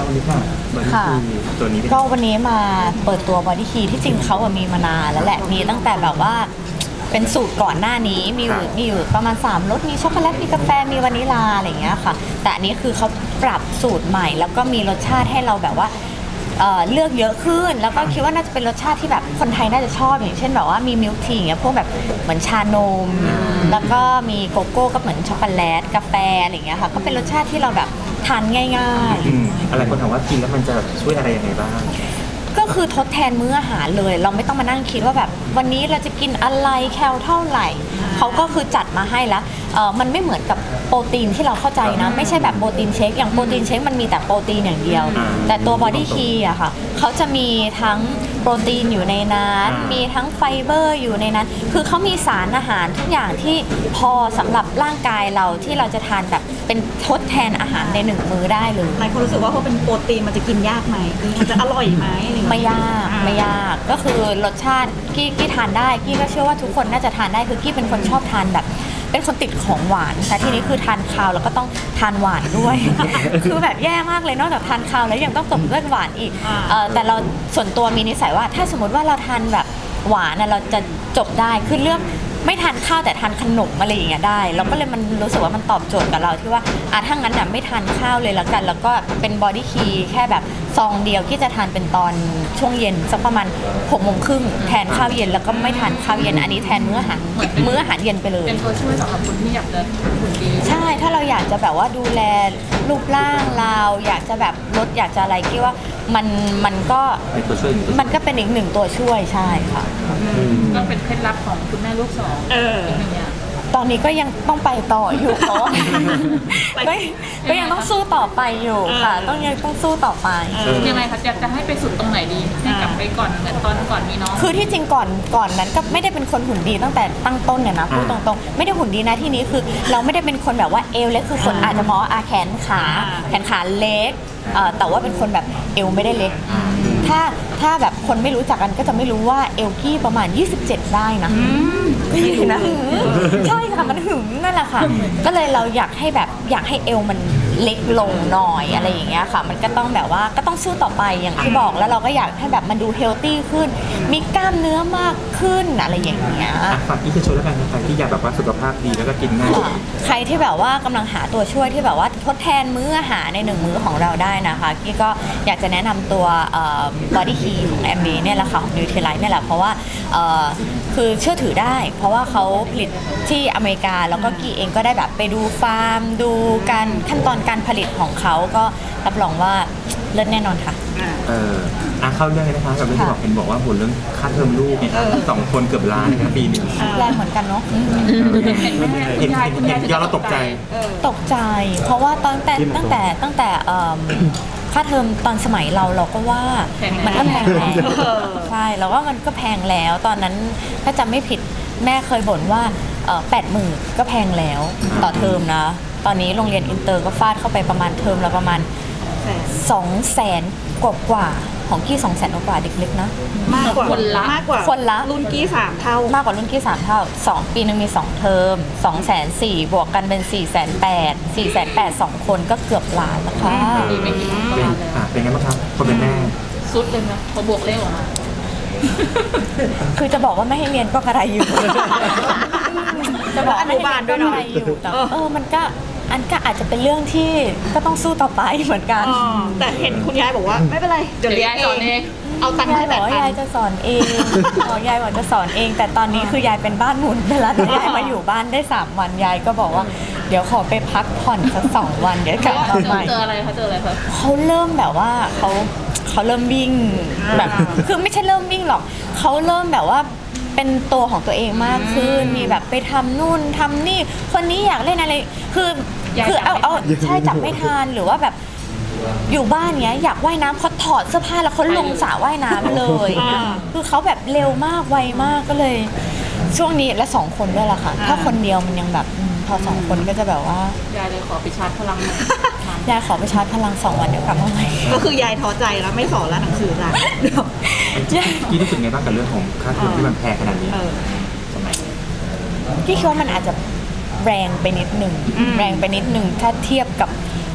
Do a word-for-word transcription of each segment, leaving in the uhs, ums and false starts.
นี้ค่ะบอดี้คีตัวนี้ก็วันนี้มาเปิดตัวบอดี้คีที่จริงเขาอะมีมานานแล้วแหละมีตั้งแต่แบบว่าเป็นสูตรก่อนหน้านี้มีอยู่มีอยู่ประมาณสามรสมีช็อกโกแลตมีกาแฟมีวานิลาอะไรอย่างเงี้ยค่ะแต่อันนี้คือเขาปรับสูตรใหม่แล้วก็มีรสชาติให้เราแบบว่าเอ่อเลือกเยอะขึ้นแล้วก็คิดว่าน่าจะเป็นรสชาติที่แบบคนไทยน่าจะชอบอย่างเช่นแบบว่ามีมิลค์ทีอย่างเงี้ยพวกแบบเหมือนชานมแล้วก็มีโกโก้ก็เหมือนช็อกโกแลตกาแฟอะไรอย่างเงี้ยค่ะก็เป็นรสชาติที่เราแบบทานง่ายๆอะไรคนถามว่ากินแล้วมันจะช่วยอะไรยังไงบ้างก็คือทดแทนมื้ออาหารเลยเราไม่ต้องมานั่งคิดว่าแบบวันนี้เราจะกินอะไรแคลเท่าไหร่เขาก็คือจัดมาให้แล้วเออมันไม่เหมือนกับโปรตีนที่เราเข้าใจนะไม่ใช่แบบโปรตีนเชคอย่างโปรตีนเชคมันมีแต่โปรตีนอย่างเดียวแต่ตัวบอดี้คีอะค่ะเขาจะมีทั้งโปรตีนอยู่ในนั้นมีทั้งไฟเบอร์อยู่ในนั้นคือเขามีสารอาหารทุกอย่างที่พอสำหรับร่างกายเราที่เราจะทานแบบเป็นทดแทนอาหารในหนึ่งมื้อได้เลยหลายคนรู้สึกว่าพอเป็นโปรตีนมันจะกินยากไหมมันจะอร่อยไหมไม่ยากไม่ยากก็คือรสชาติกี้กี้ทานได้กี้ก็เชื่อว่าทุกคนน่าจะทานได้คือกี้เป็นคนชอบทานแบบเป็นคนติดของหวานแต่ทีนี้คือทานคาวแล้วก็ต้องทานหวานด้วย คือแบบแย่มากเลยนอกจากทานคาวแล้วยังต้องตบด้วยหวานอีกแต่เราส่วนตัวมีนิสัยว่าถ้าสมมติว่าเราทานแบบหวานเราจะจบได้คือเลือกไม่ทานข้าวแต่ทานขนมอะไรอย่างเงี้ยได้เราก็เลยมันรู้สึกว่ามันตอบโจทย์กับเราที่ว่าอ่ะถ้างั้นน่ะไม่ทานข้าวเลยแล้วกันแล้วก็เป็นบอดี้คีแค่แบบซองเดียวที่จะทานเป็นตอนช่วงเย็นสักประมาณหกโมงครึ่งแทนข้าวเย็นแล้วก็ไม่ทานข้าวเย็นอันนี้แทนมื้ออาหารมื้ออาหารเย็นไปเลยเป็นตัวช่วยสำหรับคนที่อยากจะหุ่นดีใช่ถ้าเราอยากจะแบบว่าดูแลรูปร่างเราอยากจะแบบลดอยากจะอะไรคิดว่ามันมันก็มันก็เป็นอีกหนึ่งตัวช่วยใช่ค่ะก็เป็นเคล็ดลับของคุณแม่ลูกสองเออตอนนี้ก็ยังต้องไปต่ออยู่เพราะก็ก็ยังต้องสู้ต่อไปอยู่ค่ะต้องยังต้องสู้ต่อไปยังไงคะจะจะให้ไปสุดตรงไหนดีให้กลับไปก่อนเหมือนตอนก่อนมีน้องคือที่จริงก่อนก่อนนั้นก็ไม่ได้เป็นคนหุ่นดีตั้งแต่ตั้งต้นเนี่ยนะพูดตรงๆไม่ได้หุ่นดีนะที่นี้คือเราไม่ได้เป็นคนแบบว่าเอวเล็กคือคนอาจจะมองว่าแขนขาแขนขาเล็กแต่ว่าเป็นคนแบบเอวไม่ได้เล็กถ้าถ้าแบบคนไม่รู้จักกันก็จะไม่รู้ว่าเอลกี้ประมาณยี่สิบเจ็ดได้นะนะใช่ค่ะมันหึงนั่นแหละค่ะก็เลยเราอยากให้แบบอยากให้เอวมันเล็กลงหน่อยอะไรอย่างเงี้ยค่ะมันก็ต้องแบบว่าก็ต้องสู้ต่อไปอย่างที่บอกแล้วเราก็อยากให้แบบมันดูเฮลตี้ขึ้นมีกล้ามเนื้อมากขึ้นอะไรอย่างเงี้ยฝากที่จะช่วยแล้วกันใครที่อยากแบบว่าสุขภาพดีแล้วก็กินง่ายใครที่แบบว่ากำลังหาตัวช่วยที่แบบว่าทดแทนมื้ออาหารในหนึ่งมื้อของเราได้นะคะกี้ก็อยากจะแนะนำตัวบอดี้คีของแอมบีเนี่ยแหละค่ะของนิวทรีไลท์เนี่ยแหละเพราะว่าคือเชื่อถือได้เพราะว่าเขาผลิตที่อเมริกาแล้วก็กี้เองก็ได้แบบไปดูฟาร์มดูการขั้นตอนการผลิตของเขาก็รับรองว่าเลิศแน่นอนค่ะเอออ่ะเข้าเรื่องเลยนะคะกับเรื่องที่บอกเห็นบอกว่าหุ่นเรื่องค่าเทอมลูกเนี่ยสองคนเกือบล้านในปีนึงแรงเหมือนกันเนาะเห็นเห็นยอดเราตกใจตกใจเพราะว่าตอนแต่ตั้งแต่ตั้งแต่ค่าเทอมตอนสมัยเราเราก็ว่ามันก็แพงแล้วใช่เราว่ามันก็แพงแล้วตอนนั้นถ้าจำไม่ผิดแม่เคยบ่นว่าแปดหมื่นก็แพงแล้วต่อเทอมนะตอนนี้โรงเรียนอินเตอร์ก็ฟาดเข้าไปประมาณเทอมละประมาณสองแสนกว่ากว่าของกี้สองแสนกว่าเด็กเล็กนะมากกว่าคนละมากกว่าคนละรุ่นกี้สามเท่ามากกว่ารุ่นกี้สามเท่าสองปีนึงมีสองเทอมสองแสนสี่บวกกันเป็นสี่แสนแปดสี่แสนแปดสองคนก็เกือบล้านแล้วค่ะเป็นไงบ้างครับคนเป็นแม่สุดเลยนะพอบวกเลขออกมาคือจะบอกว่าไม่ให้เรียนก็กระไรอยู่จะบอกไม่ให้เรียนก็กระไรอยู่แต่เออมันก็อันก็อาจจะเป็นเรื่องที่ก็ต้องสู้ต่อไปเหมือนกันแต่เห็นคุณยายบอกว่าไม่เป็นไรเดี๋ยวเรียนสอนเองเอาตังค์ให้แบบยายจะสอนเองอ๋อยายบอกจะสอนเองแต่ตอนนี้คือยายเป็นบ้านหมุนไปแล้วยายมาอยู่บ้านได้สามวันยายก็บอกว่าเดี๋ยวขอไปพักผ่อนสักสองวันเดี๋ยวกลับมาใหม่เจออะไรคะเจออะไรคะเขาเริ่มแบบว่าเขาเขาเริ่มวิ่งแบบคือไม่ใช่เริ่มวิ่งหรอกเขาเริ่มแบบว่าเป็นตัวของตัวเองมากขึ้นมีแบบไปทำนู่นทำนี่คนนี้อยากเล่นอะไรคือคือเอาเอาใช่จับไม่ทันหรือว่าแบบอยู่บ้านเนี้ยอยากว่ายน้ำเขาถอดเสื้อผ้าแล้วเขาลงสระว่ายน้ำเลยคือเขาแบบเร็วมากไวมากก็เลยช่วงนี้และสองคนด้วยล่ะค่ะถ้าคนเดียวมันยังแบบพอสองคนก็จะแบบว่ายายเลยขอไปชาร์จพลังยายขอไปชาร์จพลังสองวันเดี๋ยวกลับมาใหม่ก็คือยายท้อใจแล้วไม่สอนแล้วหนังสือละกี้รู้สึกไงบ้างกับเรื่องของค่าเทอมที่มันแพงขนาดนี้สมัยกี้คิดว่ามันอาจจะแรงไปนิดหนึ่งแรงไปนิดหนึ่งถ้าเทียบกับ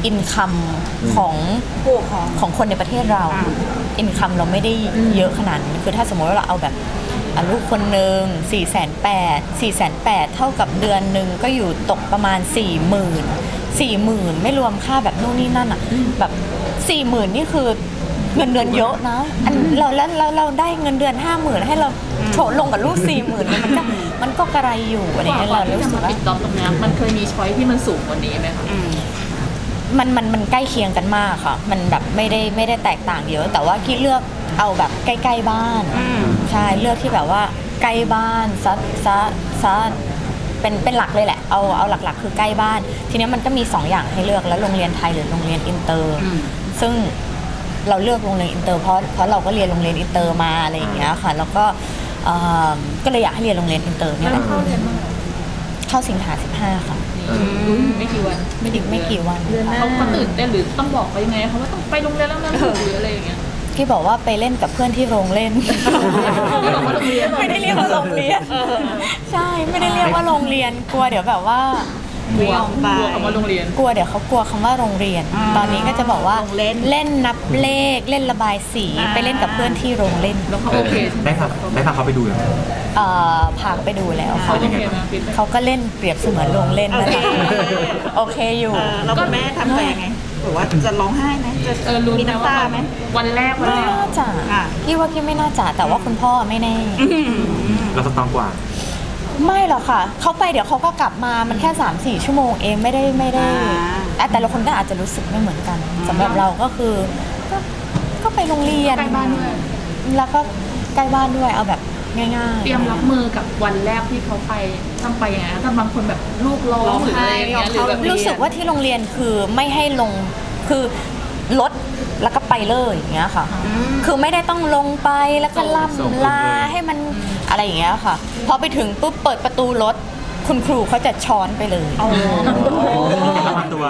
อินคัมของผู้ปกครองของคนในประเทศเราอ่าอินคัมเราไม่ได้เยอะขนาดนั้นคือถ้าสมมติว่าเราเอาแบบอ่ะลูกคนหนึ่งสี่แสนแปดสี่แสนแปดเท่ากับเดือนหนึ่งก็อยู่ตกประมาณสี่หมื่นสี่หมื่นไม่รวมค่าแบบนู่นนี่นั่นอ่ะแบบสี่หมื่นนี่คือเงินเดือนเยอะนะอันเราแล้วเราเราได้เงินเดือนห้าหมื่นให้เราโฉลงกับลูกสี่หมื่นมันก็มันก็กระไรอยู่อะไรกว่าเงี้ยก่อเรานที่รู้จะสึกมาว่าปิดจ็อบตรงนี้มันเคยมีช้อยที่มันสูงกว่านี้ไหมคะมันมันมันใกล้เคียงกันมากค่ะ มันแบบไม่ได้ไม่ได้แตกต่างเยอะ แต่ว่ากี้เลือกเอาแบบใกล้ๆบ้านใช่เลือกที่แบบว่าใกล้บ้านซะซะซะเป็นเป็นหลักเลยแหละเอาเอาหลักๆ คือใกล้บ้าน ทีนี้มันก็มีสองอย่างให้เลือกแล้วโรงเรียนไทยหรือโรงเรียนอินเตอร์ซึ่งเราเลือกโรงเรียนอินเตอร์เพราะเพราะเราก็เรียนโรงเรียนอินเตอร์มาอะไรอย่างเงี้ยค่ะแล้วก็เอ่อก็เลยอยากให้เรียนโรงเรียนอินเตอร์เนี่ยแหละเข้าเรียนเมื่อไหร่เข้าสิงหาสิบห้าค่ะไม่กี่วันไม่ถึงไม่กี่วันค่ะเขาเขาตื่นเต้นหรือต้องบอกเขายังไงเขาว่าต้องไปโรงเรียนแล้วนะหรืออะไรอย่างเงี้ยที่บอกว่าไปเล่นกับเพื่อนที่โรงเล่น ไม่ได้เรียกว่าโรงเรียนใช่ไม่ได้เรียกว่าโรงเรียนกลัวเดี๋ยวแบบว่ากลัวกลัวคำว่าโรงเรียนกลัวเดี๋ยวเขากลัวคำว่าโรงเรียน ตอนนี้ก็จะบอกว่าโรงเล่นเล่นนับเลขเล่นระบายสีอ่าไปเล่นกับเพื่อนที่โรงเล่นแล้วเขาโอเคใช่ไหมได้พาได้พาเขาไปดูยังเอ่อพาไปดูแล้วเขาเขาโอเคนะฟิตเขาก็เล่นเปรียบเสมือนโรงเล่นนั่นแหละโอเคโอเคอยู่เออแล้วคุณแม่ทำใจยังไงบอกว่าจะร้องไห้ไหมจะเออรู้มีไหมน้ำว่าตาไหมวันแรกวันไม่แรกน่าจะอ่ะพี่ว่าพี่ไม่น่าจะแต่ว่าคุณพ่อไม่แน่เราสตรองกว่าไม่หรอกค่ะ เขาไปเดี๋ยวเขาก็กลับมา มันแค่สามสี่ชั่วโมงเองไม่ได้ไม่ได้อ่าอ่ะแต่ละคนก็อาจจะรู้สึกไม่เหมือนกันสำหรับเราก็คือก็ก็ไปโรงเรียนใกล้บ้านด้วยแล้วก็ใกล้บ้านด้วยเอาแบบง่ายๆเตรียมรับมือกับวันแรกที่เขาไปต้องไปยังไงถ้าบางคนแบบลูกร้องหรืออะไรอย่างเงี้ยหรือแบบรู้สึกว่าที่โรงเรียนคือไม่ให้ลงคือรถแล้วก็ไปเลยอย่างเงี้ยค่ะ คือไม่ได้ต้องลงไปแล้วก็ส่งล่ำลาให้มันอะไรอย่างเงี้ยค่ะพอไปถึงปุ๊บเปิดประตูรถคุณครูเขาจะช้อนไปเลยระวังตัว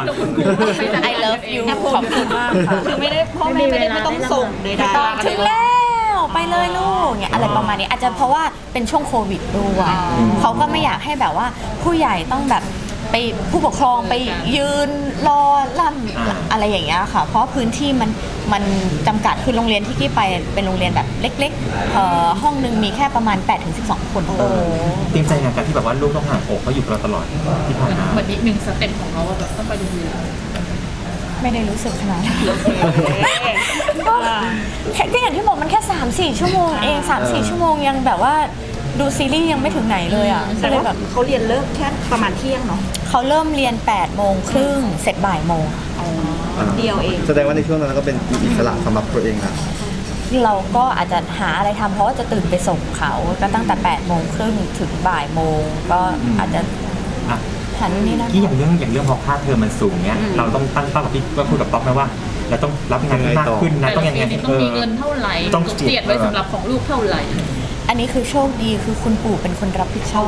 I love you ขอบคุณมากค่ะคือไม่ได้พ่อแม่ไม่ได้ไม่ต้องส่งใดไม่ต้องถึงแล้วไปเลยลูกเนี่ยอะไรประมาณนี้อาจจะเพราะว่าเป็นช่วงโควิดด้วยเขาก็ไม่อยากให้แบบว่าผู้ใหญ่ต้องแบบไปผู้ปกครองไปยืนรอล่ำอะไรอย่างเงี้ยค่ะ เพราะพื้นที่มันมันจำกัดคือโรงเรียนที่กี้ไปเป็นโรงเรียนแบบเล็กๆเอ่อห้องหนึ่งมีแค่ประมาณ แปดถึงสิบสอง คนเออเตรียมใจงานกันที่แบบว่าลูกต้องห่างอกเขาอยู่กับเราตลอดที่ผ่านมาเหมือนอีกหนึ่งสเต็ปของเขาว่าแบบต้องไปโรงเรียนไม่ได้รู้สึกขนาดนั้นก็แค่ก็อย่างที่บอกมันแค่ สามสี่ ชั่วโมงเอง สามสี่ ชั่วโมงยังแบบว่าดูซีรีส์ยังไม่ถึงไหนเลยอ่ะๆก็แต่เลยว่าแบบเขาเรียนเลิกแค่ประมาณเที่ยงเนาะเขาเริ่มเรียนแปดโมงครึ่งเสร็จบ่ายโมงเดียวเองแสดงว่าในช่วงนั้นก็เป็นอิสระสำหรับตัวเองนะเราก็อาจจะหาอะไรทำเพราะว่าจะตื่นไปส่งเขาก็ตั้งแต่แปดโมงครึ่งถึงบ่ายโมงก็อาจจะอ่ะหันนี่นะที่อย่างเรื่องอย่างเรื่องพอค่าเทอมมันสูงเนี้ยเราต้องตั้งเป้ากับพี่ก็พูดกับป๊อกไหมว่าเราต้องรับงานที่มากขึ้นนะแต่ต้องละยังปีไงนี้ต้องมีเงินเท่าไหร่ต้องเจียดไว้สำหรับของลูกเท่าไหร่อันนี้คือโชคดีคือคุณปู่เป็นคนรับผิดชอบ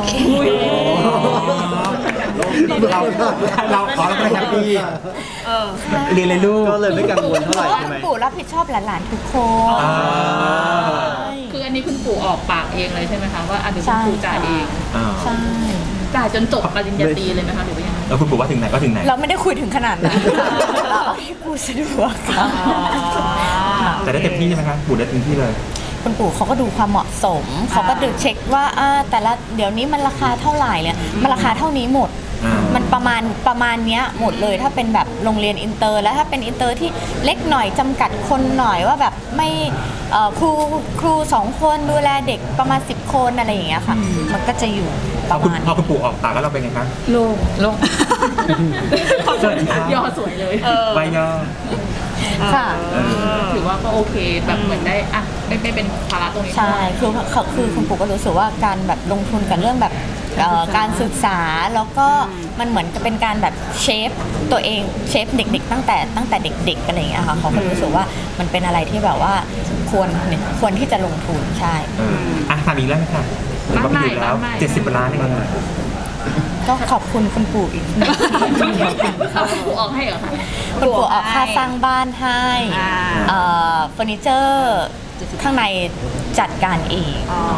เราเราขอเราไม่แฮปปี้เรียนเลยลูกก็เลยไม่กังวลเท่าไหร่เพราะว่าใช่ไหมคุณปู่รับผิดชอบหลานๆทุกคนอ่าคืออันนี้คุณปู่ออกปากเองเลยใช่ไหมคะว่าอันนี้คุณปู่จ่ายเองอ่าใช่จ่ายจนจบปริญญาตรีเลยไหมคะหรือว่ายังไงแล้วคุณปู่ว่าถึงไหนก็ถึงไหนเราไม่ได้คุยถึงขนาดนั้นเราเอาให้ปู่สะดวกค่ะแต่ได้เต็มที่ใช่ไหมคะปู่ได้เต็มที่เลยคุณปู่เขาก็ดูความเหมาะสม เขาก็ดูเช็คว่าอ่าแต่ละเดี๋ยวนี้มันราคาเท่าไหร่เนี่ยมันราคาเท่านี้หมดอ่ามัมันประมาณประมาณเนี้ยหมดเลยถ้าเป็นแบบโรงเรียนอินเตอร์ แล้วถ้าเป็นอินเตอร์ที่เล็กหน่อยจำกัดคนหน่อยว่าแบบไม่เอ่อครูครูสองคนดูแลเด็กประมาณสิบคนอะไรอย่างเงี้ยค่ะ มันก็จะอยู่พปอระคุณมาณพอคุณปู่ออกปากแล้วเราเป็นไงคะโล่งโล่งสวัสดีครับย่อสวยเลยใบย่อค่ะถือว่าก็โอเคแบบเหมือนได้อ่ะไม่ไม่เป็นภาระตรงนี้ใช่คือเขาคือคุณปู่ก็รู้สึกว่าการแบบลงทุนกับเรื่องแบบเอ่อการศึกษาแล้วก็มันเหมือนกับเป็นการแบบเชฟตัวเองเชฟเด็กๆ ตั้งแต่ตั้งแต่เด็กๆอะไรอย่างเงี้ยค่ะเขาก็รู้สึกว่ามันเป็นอะไรที่แบบว่าควรเนี่ยควรที่จะลงทุนใช่เอออ่ะถามอีกแล้วค่ะเราก็ไปอยู่แล้วเจ็ดสิบล้านเองก็ขอบคุณคุณปู่อีกนะเขาคุณปู่ออกให้เหรอคะคุณปู่ออกค่าสร้างบ้านให้อ่าเอ่อเฟอร์นิเจอร์ข้างในจัดการเอง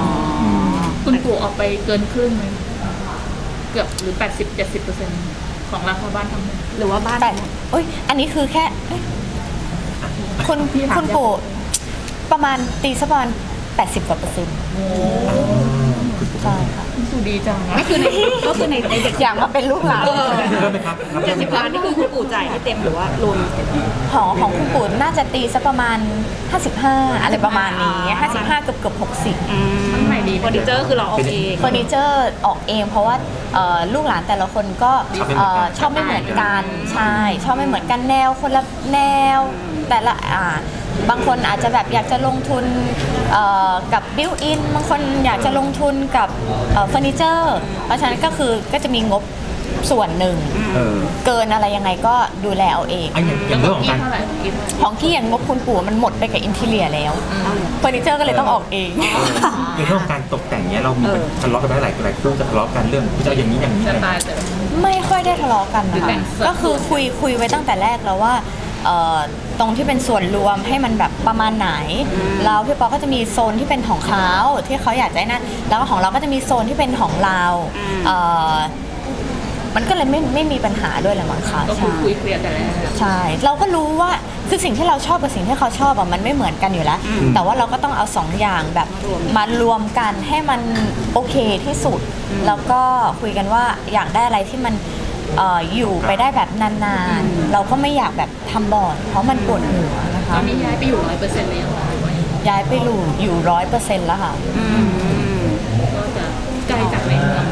คุณปู่ออกไปเกินครึ่งไหมเกือบหรือแปดสิบเจ็ดสิบเปอร์เซ็นต์ของราคาบ้านทั้งหมดหรือว่าบ้านแต่เอ้ยอันนี้คือแค่เอ้ยคุณพี่ถามคุณปู่ประมาณตีสักประมาณแปดสิบกว่าเปอร์เซ็นต์ใช่ค่ะคุณปู่ดีจังนะก็คือในก็คือในในเด็กอยากมาเป็นลูกหลานเริ่มไหมครับครับเจ็ดสิบล้านนี่คือคุณปู่จ่ายให้เต็มหรือว่ารวมของของคุณปู่น่าจะตีสักประมาณห้าสิบห้าอะไรประมาณนี้ห้าสิบห้าเกือบเกือบหกสิบข้างในดีเฟอร์นิเจอร์คือเราเอาเองเฟอร์นิเจอร์ออกเองเพราะว่าเอ่อลูกหลานแต่ละคนก็เอ่อชอบไม่เหมือนกันใช่ชอบไม่เหมือนกันแนวคนละแนวแต่ละอ่าบางคนอาจจะแบบอยากจะลงทุนเอ่อกับบิวอินบางคนอยากจะลงทุนกับเอ่อเฟอร์นิเจอร์เพราะฉะนั้นก็คือก็จะมีงบส่วนหนึ่งเออเกินอะไรยังไงก็ดูแลเอาเองไอ้อย่างอย่างเรื่องของการเท่าไหร่กินของที่อย่างงบคุณปู่มันหมดไปกับอินทีเรียแล้วเฟอร์นิเจอร์ก็เลยต้องออกเองอย่างเรื่องของการตกแต่งเนี้ยเรามีทะเลาะกันไหมหลายหลายคู่จะทะเลาะกันเรื่องจะเอาอย่างนี้อย่างนี้จะอะไรตายแต่ไม่ค่อยได้ทะเลาะกันนะหรือแบ่คะงส่วนก็คือคุยคุยไว้ตั้งแต่แรกแล้วว่าเอ่อตรงที่เป็นส่วนรวมให้มันแบบประมาณไหนแล้วพี่ปอก็จะมีโซนที่เป็นของเขาที่เขาอยากได้นั่นแล้วก็ของเราก็จะมีโซนที่เป็นของเราเอ่อมันก็เลยไม่ไม่มีปัญหาด้วยแหละมั้งคะก็คือใช่คุยเคลียร์แต่แรกใช่ เราก็รู้ว่าคือสิ่งที่เราชอบกับสิ่งที่เขาชอบอะมันไม่เหมือนกันอยู่แล้ว แต่ว่าเราก็ต้องเอาสองอย่างแบบมารวมกันให้มันโอเคที่สุด แล้วก็คุยกันว่าอยากได้อะไรที่มันเอ่ออยู่ไปได้แบบนานๆ เราก็ไม่อยากแบบทำบ่อยเพราะมันปวดหัวนะตคะอนนี้ย้ายไปอยู่ร้อยเปอร์เซ็นต์แล้วหรือว่ายังไงย้ายไปอยู่อยู่ร้อยเปอร์เซ็นต์แล้วค่ะก็จะไกลจากในเมือง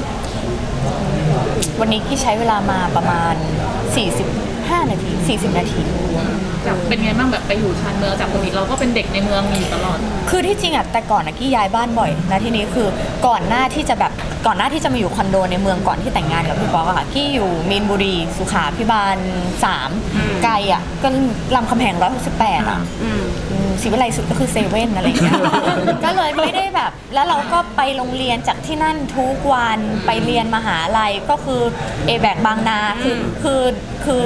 วันนี้กี้ใช้เวลามาประมาณสี่สิบห้านาทีสี่สิบนาทีจากเป็นไงบ้างแบบไปอยู่ชานเมืองจากปกติเราก็เป็นเด็กในเมืองอยู่ตลอดคือที่จริงอะแต่ก่อนอะกี้ย้ายบ้านบ่อยนะที่นี้คือก่อนหน้าที่จะแบบก่อนหน้าที่จะมาอยู่คอนโดในเมืองก่อนที่แต่งงานกับพี่ป๊อกอะค่ะกี้อยู่มีนบุรีสุขาพิบาลสามไกลอะก็รามคำแหงร้อยหกสิบแปดอะอืมศรีวิไลสุดก็คือเซเว่นอะไรอย่างเงี้ย ก็เลยไม่ได้แบบแล้วเราก็ไปโรงเรียนจากที่นั่นทุกวันไปเรียนมหาลัยก็คือเอแบกบางนาคือคือคือน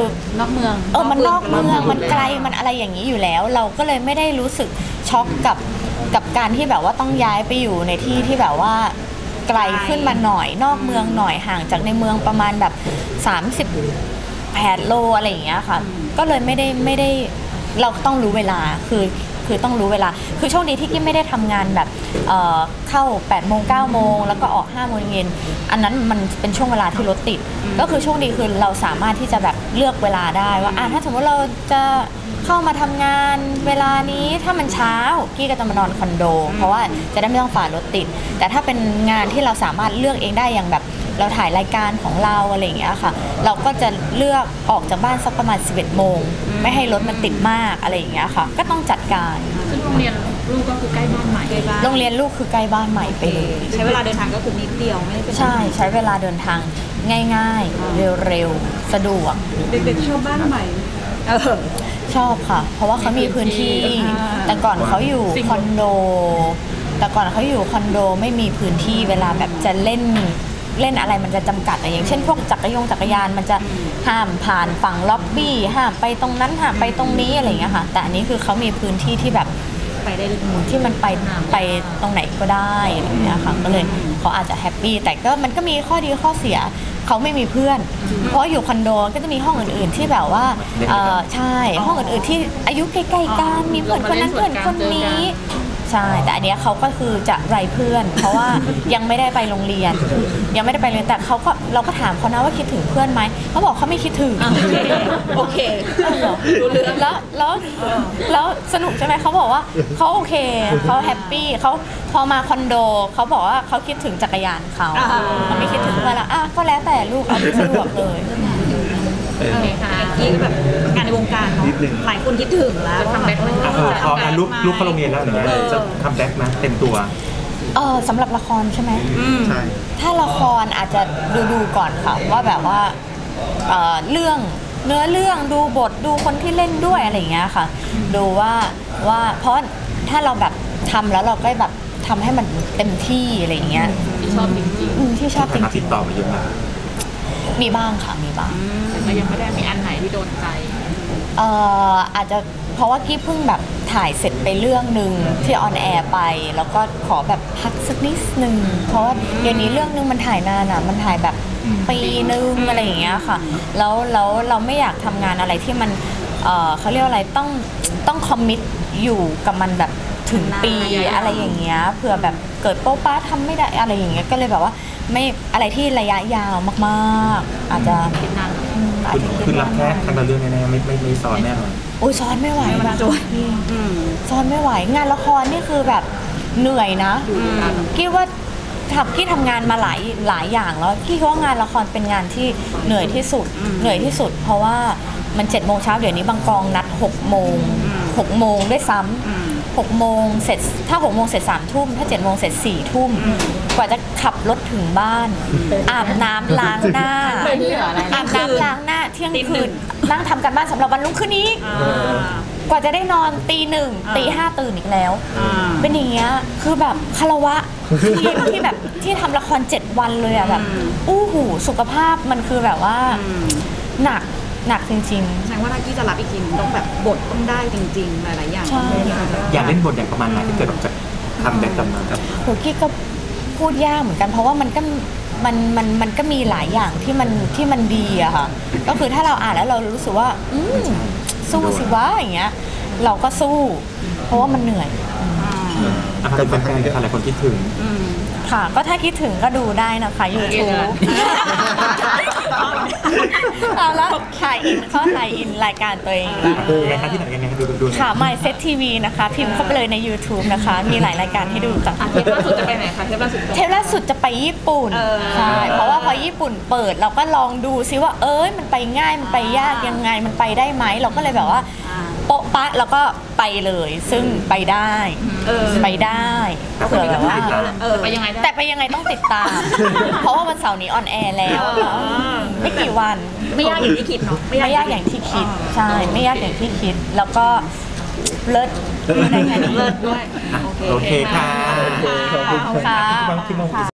อกเมืองเออมันนอกเมืองมันไกลมันอะไรอย่างนี้อยู่แล้ว เราก็เลยไม่ได้รู้สึกช็อกกับกับการที่แบบว่าต้องย้ายไปอยู่ในที่ที่แบบว่าไกลขึ้นมาหน่อยนอกเมืองหน่อยห่างจากในเมืองประมาณแบบสามสิบแปดโลอะไรอย่างเงี้ยค่ะก็เลยไม่ได้ไม่ได้เราต้องรู้เวลาคือคือต้องรู้เวลาคือโชคดีที่กิ๊บไม่ได้ทำงานแบบเอ่อเข้าแปดโมงเก้าโมงแล้วก็ออกห้าโมงเย็นอันนั้นมันเป็นช่วงเวลาที่รถติดก็คือโชคดีคือเราสามารถที่จะแบบเลือกเวลาได้ว่าอ่ะถ้าสมมติเราจะเข้ามาทำงานเวลานี้ถ้ามันเช้ากี้ก็จะมานอนคอนโดเพราะว่าจะได้ไม่ต้องฝ่ารถติดแต่ถ้าเป็นงานที่เราสามารถเลือกเองได้อย่างแบบเราถ่ายรายการของเราอะไรอย่างเงี้ยค่ะเราก็จะเลือกออกจากบ้านสักประมาณสิบเอ็ดโมงไม่ให้รถมันติดมากอะไรอย่างเงี้ยค่ะก็ต้องจัดการซึ่งโรงเรียนลูกก็คือใกล้บ้านใหม่ใกล้บ้านโรงเรียนลูกคือใกล้บ้านใหม่ไปเลยใช้เวลาเดินทางก็คือนิดเดียวไม่ได้เป็นใช่ใช้เวลาเดินทางง่ายๆ เร็วๆ สะดวกเด็กๆชอบบ้านใหม่เออชอบค่ะ เพราะว่าเขามีพื้นที่ แต่ก่อนเขาอยู่คอนโด แต่ก่อนเขาอยู่คอนโดไม่มีพื้นที่เวลาแบบจะเล่นเล่นอะไรมันจะจำกัดอะอย่างเช่นพวกจักรยงจักรยานมันจะห้ามผ่านฝั่งล็อบบี้ห้ามไปตรงนั้นห้ามไปตรงนี้อะไรอย่างเงี้ยค่ะ แต่อันนี้คือเขามีพื้นที่ที่แบบไปได้เลยที่มันไปไปตรงไหนก็ได้อะไรอย่างเงี้ยค่ะก็เลยเขาอาจจะแฮปปี้แต่ก็มันก็มีข้อดีข้อเสียเขาไม่มีเพื่อน เพราะอยู่คอนโดก็จะมีห้องอื่นๆที่แบบว่าเออใช่ห้องอื่นๆที่อายุใกล้ๆกันมีเพื่อนคนนั้นเพื่อนคนนี้ใช่แต่อันเนี้ยเขาก็คือจะไร้เพื่อน เพราะว่ายังไม่ได้ไปโรงเรียน ยังไม่ได้ไปเรียนแต่เขาก็เราก็ถามเขานะว่าคิดถึงเพื่อนไหมเขาบอกเขาไม่คิดถึงโอเครู้เรื่องแล้วแล้วแล้วสนุกใช่ไหมเขาบอกว่าเขาโอเคเขาแฮปปี้เขาพอมาคอนโดเขาบอกว่าเขาคิดถึงจักรยานเขาอ่าเขาไม่คิดถึงเพื่อนละอ่ะก็แล้วแต่ลูกเอาที่สะดวกเลยโอเคค่ะยี่ก็แบบงานในวงการเนาะนิดนึงหลายคนคิดถึงแล้วจะทำแบ็คไหมอ่ะเออพออ่ะลูกลูกเข้าโรงเรียนแล้วอย่างเงี้ยจะทำแบ็คนะเต็มตัวเออสำหรับละครใช่ไหมใช่ถ้าละครอาจจะดูดูก่อนค่ะว่าแบบว่าเอ่อเรื่องเนื้อเรื่องดูบทดูคนที่เล่นด้วยอะไรอย่างเงี้ยค่ะ ดูว่าว่าเพราะถ้าเราแบบทำแล้วเราก็แบบทำให้มันเต็มที่อะไรอย่างเงี้ยที่ชอบจริงอืมที่ชอบจผ่านมาริติงดต่อมาเยอะมากๆมีบ้างค่ะมีบ้างๆแต่ก็ยังไม่ได้มีอันไหนที่โดนใจเอ่ออาจจะเพราะว่ากี้เพิ่งแบบถ่ายเสร็จไปเรื่องหนึ่งที่ออนแอร์ไป แล้วก็ขอแบบพักสักนิดนึงเพราะว่าเดี๋ยวนี้เรื่องนึงมันถ่ายนานอ่ะมันถ่ายแบบปีนึงอะไรอย่างเงี้ยค่ะแล้วแล้วเราไม่อยากทำงานอะไรที่มันเออเขาเรียกว่าอะไรต้องต้องคอมมิตอยู่กับมันแบบถึงปีอะไรอย่างเงี้ยเผื่อแบบเกิดโป๊ะป้าทำไม่ได้อะไรอย่างเงี้ยก็เลยแบบว่าไม่อะไรที่ระยะยาวมากๆอาจจะอาจคือจะคิดคือรับว่าแค่ครั้งละเรื่องแน่ๆไม่ไม่ไม่ซ้อนแน่นอนโอ้ยซ้อนไม่ไหวนะซ้อนไม่ไหวงานละครนี่คือแบบเหนื่อยนะกี้ว่าทำกี้ทำงานมาหลายหลายอย่างแล้วกี้คิดว่างานละครเป็นงานที่เหนื่อยที่สุดเหนื่อยที่สุด เพราะว่ามันเจ็ดโมงเช้าเดี๋ยวนี้บางกองนัดหกโมงหกโมงด้วยซ้ำหกโมงเสร็จถ้าหกโมงเสร็จสามทุ่มถ้าเจ็ดโมงเสร็จสี่ทุ่มกว่าจะขับรถถึงบ้านอาบน้ำล้างหน้าอาบน้ำล้างหน้าเที่ยงคืนนั่งทำกันบ้านสำหรับวันรุ่งขึ้นนี้กว่าจะได้นอนตีหนึ่งตีห้าตื่นอีกแล้วเป็นอย่างเงี้ยคือแบบคารวะทีมที่แบบที่ทำละครเจ็ดวันเลยอะแบบอู้หูสุขภาพมันคือแบบว่าหนักหนักจริงๆแสดงว่าถ้ากี้จะรับอีกทีต้องแบบบทต้องได้จริงๆหลายๆอย่างใช่อยากเล่นบทอย่างประมาณไหนที่เกิดออกจากทำแบ็คกลับมาครับโหกี้ก็พูดยากเหมือนกันเพราะว่ามันก็มันมันมันก็มีหลายอย่างที่มันที่มันดีอะค่ะก็คือถ้าเราอ่านแล้วเรารู้สึกว่าอืมสู้สิวะอย่างเงี้ยเราก็สู้ เพราะว่ามันเหนื่อยอาจจะเป็นแฟนๆหลายคนคิดถึงค่ะก็ถ้าคิดถึงก็ดูได้นะคะ YouTube เอาละถ่ายอินเขาถ่ายอินรายการตัวเองยังไงคะที่ไหนยังไงดูดูค่ะ MySet ที วี นะคะพิมพ์เข้าไปเลยใน YouTube นะคะมีหลายรายการให้ดูค่ะเทปล่าสุดจะไปไหนคะเทปล่าสุดเทปล่าสุดจะไปญี่ปุ่นใช่เพราะว่าพอญี่ปุ่นเปิดเราก็ลองดูซิว่าเอ้ยมันไปง่ายมันไปยากยังไงมันไปได้ไหมเราก็เลยแบบว่าโป๊ะปะแล้วก็ไปเลยซึ่งไปได้ไปได้เผื่อแบบว่าไปยังไงได้แต่ไปยังไงต้องติดตาม เพราะว่าวันเสาร์นี้ออนแอร์แล้วไม่กี่วันไม่ยากอย่างที่คิดเนาะไม่ยากอย่างที่คิดใช่ไม่ยากอย่างที่คิดแล้วก็เลิศในงานเลิศด้วยโอเคค่ะขอบคุณค่ะ